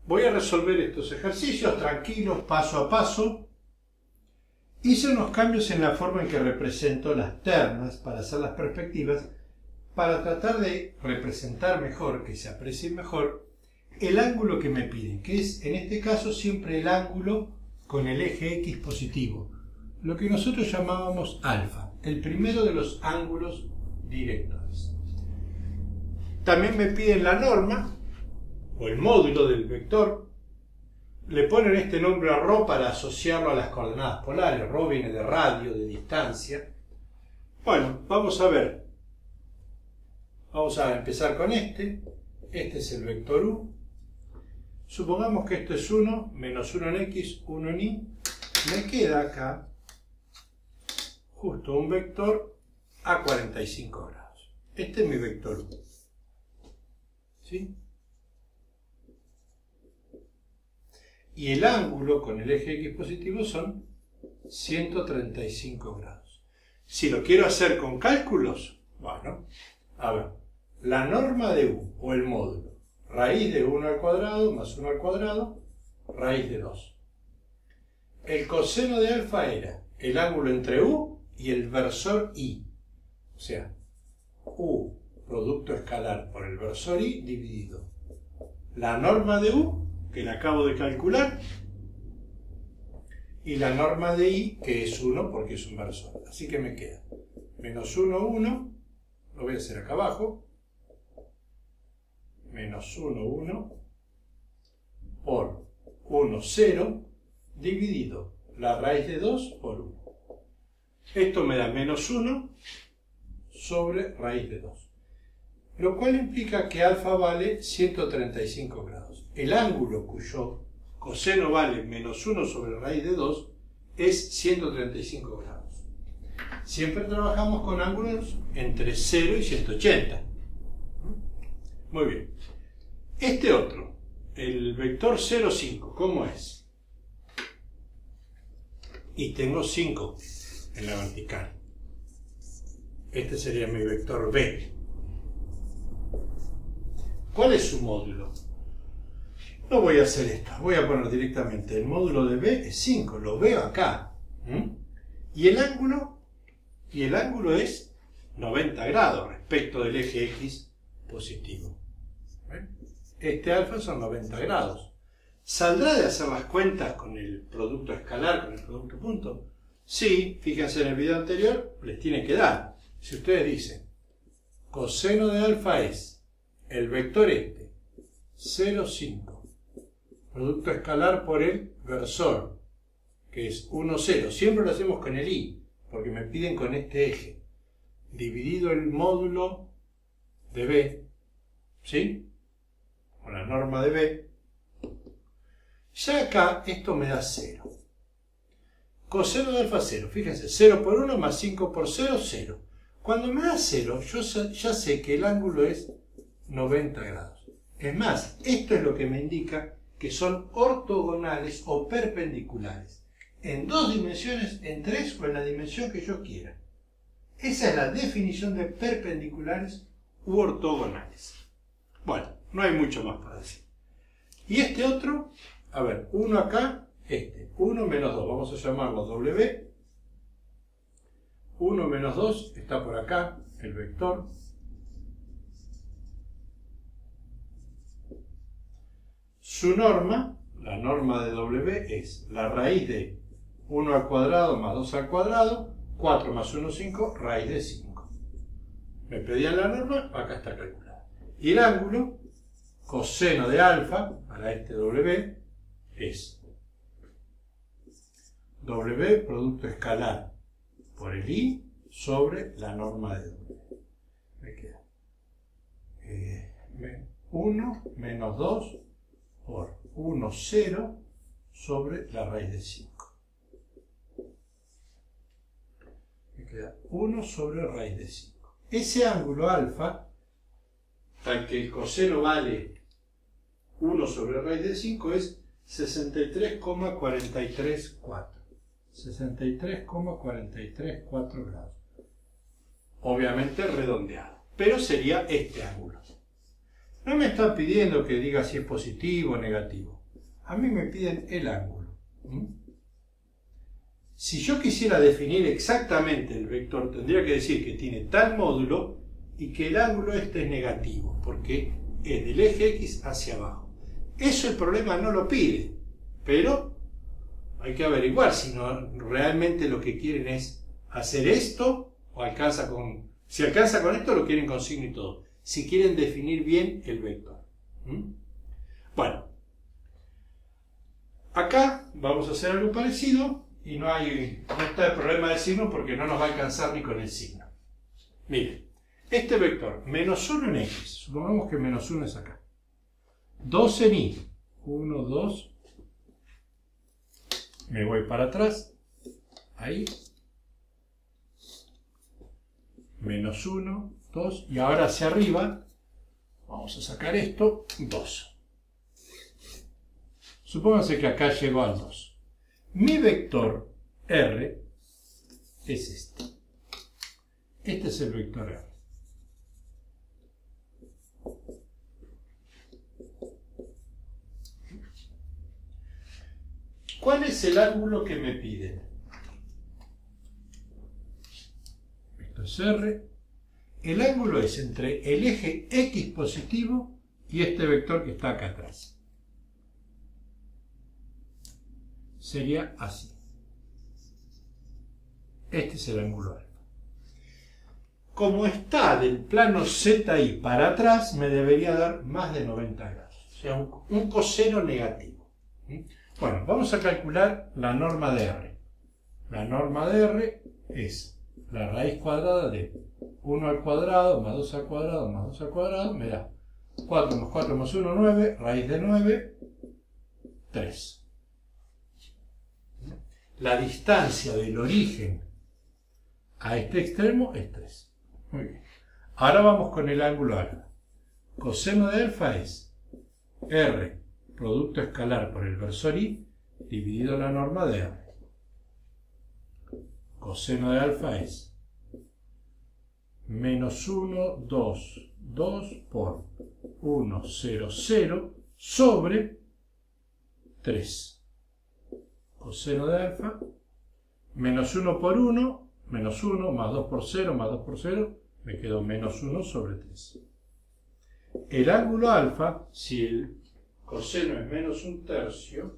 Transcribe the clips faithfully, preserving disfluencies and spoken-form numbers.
Voy a resolver estos ejercicios tranquilos, paso a paso. Hice unos cambios en la forma en que represento las ternas para hacer las perspectivas, para tratar de representar mejor, que se aprecie mejor, el ángulo que me piden, que es en este caso siempre el ángulo con el eje X positivo, lo que nosotros llamábamos alfa, el primero de los ángulos directores. También me piden la norma, o el módulo del vector. Le ponen este nombre a ρ para asociarlo a las coordenadas polares. Ρ viene de radio, de distancia. Bueno, vamos a ver. Vamos a empezar con este. Este es el vector U. Supongamos que esto es uno, menos uno en X, uno en Y. Me queda acá justo un vector a cuarenta y cinco grados. Este es mi vector U. ¿Sí? Y el ángulo con el eje X positivo son ciento treinta y cinco grados. Si lo quiero hacer con cálculos, bueno, a ver, la norma de U, o el módulo, raíz de uno al cuadrado más uno al cuadrado, raíz de dos. El coseno de alfa era el ángulo entre U y el versor Y. O sea, U, producto escalar por el versor Y, dividido la norma de U, que la acabo de calcular, y la norma de Y, que es uno porque es un versor. Así que me queda menos uno, uno, lo voy a hacer acá abajo, menos uno, uno, por uno, cero, dividido la raíz de dos por uno. Esto me da menos uno sobre raíz de dos. Lo cual implica que alfa vale ciento treinta y cinco grados. El ángulo cuyo coseno vale menos uno sobre raíz de dos es ciento treinta y cinco grados. Siempre trabajamos con ángulos entre cero y ciento ochenta. Muy bien. Este otro, el vector cero, cinco, ¿cómo es? Y tengo cinco en la vertical. Este sería mi vector B. ¿Cuál es su módulo? No voy a hacer esto, voy a poner directamente el módulo de B es cinco, lo veo acá. ¿Mm? Y el ángulo, y el ángulo es noventa grados respecto del eje X positivo. ¿Eh? Este alfa son noventa grados. ¿Saldrá de hacer las cuentas con el producto escalar, con el producto punto? Sí, fíjense en el video anterior, les tiene que dar. Si ustedes dicen, coseno de alfa es el vector este, cero, cinco, producto escalar por el versor, que es uno, cero. Siempre lo hacemos con el Y, porque me piden con este eje, dividido el módulo de B, ¿sí? Con la norma de B. Ya acá esto me da cero. Coseno de alfa cero, fíjense, cero por uno más cinco por cero, cero. Cuando me da cero, yo ya sé que el ángulo es noventa grados. Es más, esto es lo que me indica que son ortogonales o perpendiculares. En dos dimensiones, en tres o en la dimensión que yo quiera. Esa es la definición de perpendiculares u ortogonales. Bueno, no hay mucho más para decir. Y este otro, a ver, uno acá, este, uno menos dos, vamos a llamarlo W. uno menos dos está por acá, el vector. Su norma, la norma de W, es la raíz de uno al cuadrado más dos al cuadrado, cuatro más uno, cinco, raíz de cinco. Me pedían la norma, acá está calculada. Y el ángulo, coseno de alfa, para este W, es W, producto escalar por el Y, sobre la norma de W. Me queda eh, uno menos dos por uno, cero sobre la raíz de cinco. Me queda uno sobre raíz de cinco. Ese ángulo alfa, al que el coseno vale uno sobre raíz de cinco, es sesenta y tres coma cuarenta y tres cuatro. sesenta y tres coma cuarenta y tres cuatro grados. Obviamente redondeado, pero sería este ángulo. No me está pidiendo que diga si es positivo o negativo. A mí me piden el ángulo. ¿Mm? Si yo quisiera definir exactamente el vector, tendría que decir que tiene tal módulo y que el ángulo este es negativo, porque es del eje X hacia abajo. Eso el problema no lo pide, pero hay que averiguar si no, realmente lo que quieren es hacer esto o alcanza con... Si alcanza con esto lo quieren con signo y todo. Si quieren definir bien el vector. ¿Mm? Bueno, acá vamos a hacer algo parecido y no, hay, no está el problema del signo porque no nos va a alcanzar ni con el signo. Miren, este vector, menos uno en X, supongamos que menos uno es acá. dos en Y, uno, dos, me voy para atrás, ahí, menos uno, dos, y ahora hacia arriba, vamos a sacar esto, dos. Supónganse que acá llegó al dos. Mi vector R es este. Este es el vector R. ¿Cuál es el ángulo que me piden? Esto es R. El ángulo es entre el eje X positivo y este vector que está acá atrás. Sería así. Este es el ángulo alfa. Como está del plano Z I para atrás, me debería dar más de noventa grados. O sea, un, un coseno negativo. Bueno, vamos a calcular la norma de R. La norma de R es la raíz cuadrada de uno al cuadrado más dos al cuadrado más dos al cuadrado. Me da cuatro más cuatro más uno, nueve. Raíz de nueve, tres. La distancia del origen a este extremo es tres. Muy bien. Ahora vamos con el ángulo alfa. Coseno de alfa es R, producto escalar por el versor I, dividido la norma de R. Coseno de alfa es menos uno, dos, dos por uno, cero, cero sobre tres. Coseno de alfa, menos uno por uno, menos uno, más dos por cero, más dos por cero, me quedó menos uno sobre tres. El ángulo alfa, si el coseno es menos un tercio,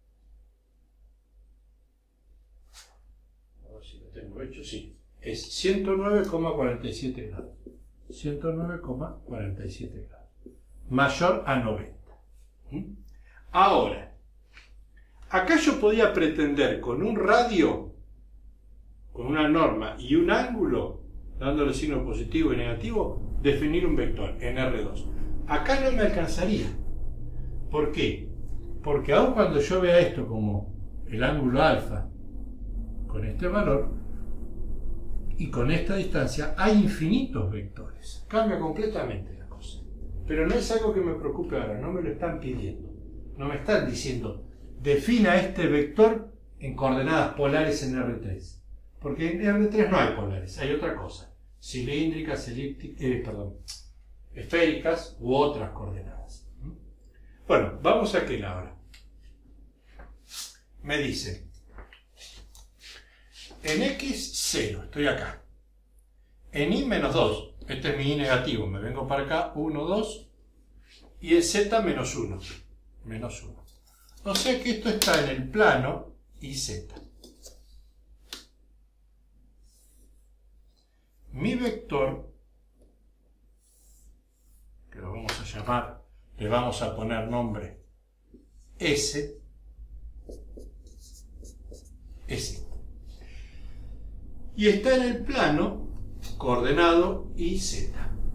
a ver si lo tengo hecho, sí, es ciento nueve coma cuarenta y siete grados. ciento nueve coma cuarenta y siete grados. Mayor a noventa. ¿Mm? Ahora, acá yo podía pretender con un radio, con una norma y un ángulo, dándole signo positivo y negativo, definir un vector en R dos. Acá no me alcanzaría. ¿Por qué? Porque aun cuando yo vea esto como el ángulo alfa, con este valor, y con esta distancia, hay infinitos vectores. Cambia completamente la cosa. Pero no es algo que me preocupe ahora, no me lo están pidiendo. No me están diciendo, defina este vector en coordenadas polares en R tres. Porque en R tres no hay polares, hay otra cosa. Cilíndricas, elípticas, eh, perdón, esféricas u otras coordenadas. Bueno, vamos a aquel ahora. Me dice, en X cero, estoy acá. En Y menos dos, este es mi Y negativo, me vengo para acá, uno, dos, y en Z menos uno, menos uno. O sea que esto está en el plano Y Z. Mi vector, que lo vamos a llamar, le vamos a poner nombre S, S. Y está en el plano coordenado Y Z.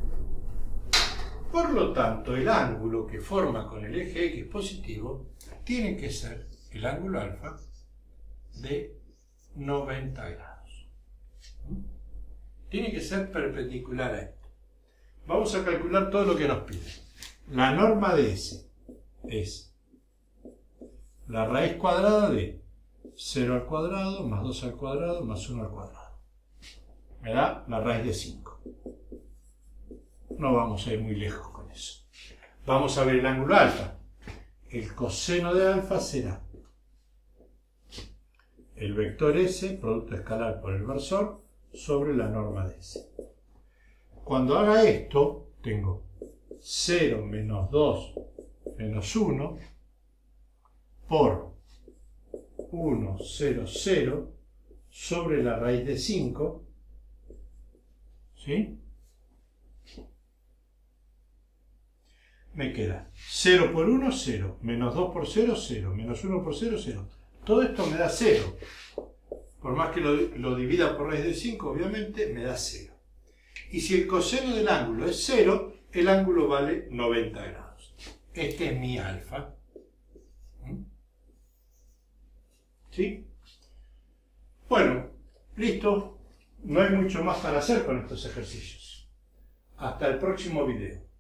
Por lo tanto, el ángulo que forma con el eje X positivo tiene que ser el ángulo alfa de noventa grados. Tiene que ser perpendicular a esto. Vamos a calcular todo lo que nos pide. La norma de S es la raíz cuadrada de cero al cuadrado más dos al cuadrado más uno al cuadrado. Me da la raíz de cinco. No vamos a ir muy lejos con eso. Vamos a ver el ángulo alfa. el coseno de alfa será el vector S, producto escalar por el versor, sobre la norma de S. Cuando haga esto, tengo cero menos dos menos uno por uno, cero, cero sobre la raíz de cinco, ¿sí? Me queda cero por uno, cero, menos dos por cero, cero, menos uno por cero, cero. Todo esto me da cero. Por más que lo, lo divida por raíz de cinco, obviamente, me da cero. Y si el coseno del ángulo es cero, el ángulo vale noventa grados. Este es mi alfa. ¿Sí? Bueno, listo. No hay mucho más para hacer con estos ejercicios. Hasta el próximo video.